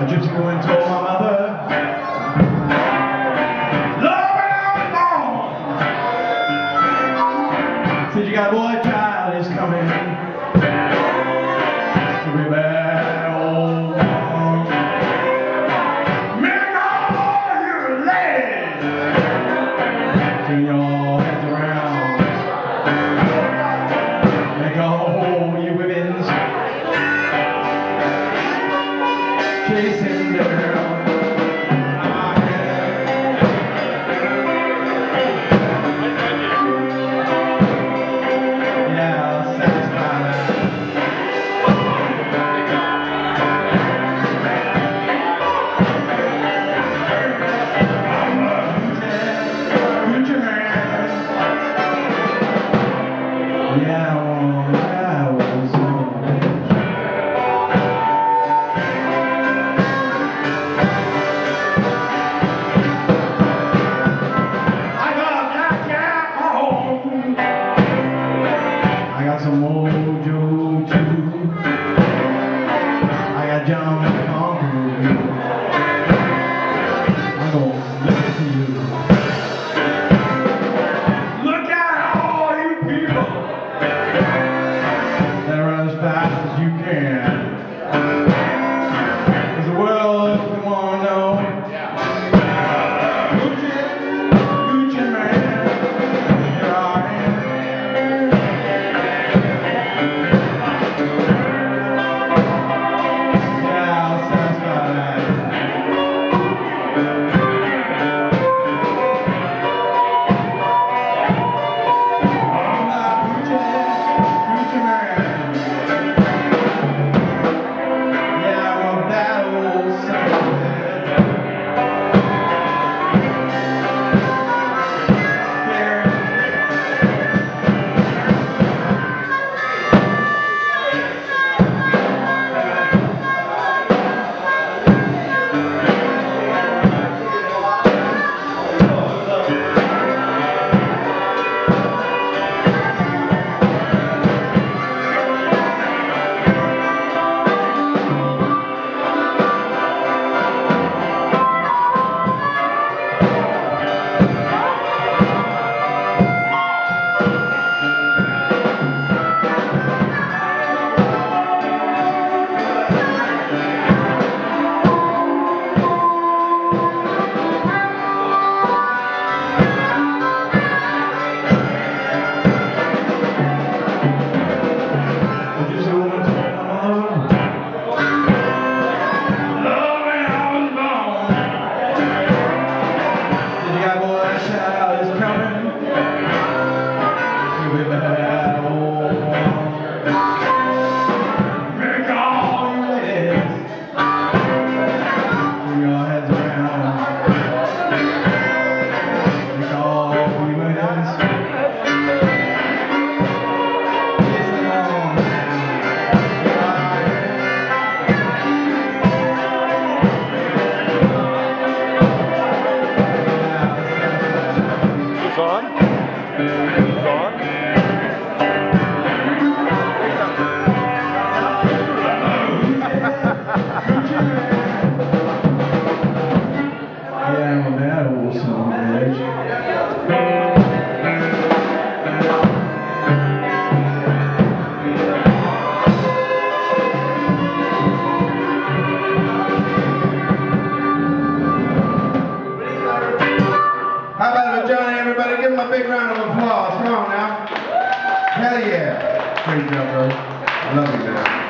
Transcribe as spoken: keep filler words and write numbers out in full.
A gypsy woman told my mother, Lord, when I was born, said you got a boy child is coming to be bad old mom. Make all your ladies turn your heads around. Make all your women's chasing the girl. Some mojo too. I got John McConaughey. I'm gonna listen to you. Look at all you people that run as fast as you can. Cause the world, we wanna know. Gucci, Gucci man. Here I am. Everybody give him a big round of applause. Come on now. Hell yeah. Great job, bro. I love you, man.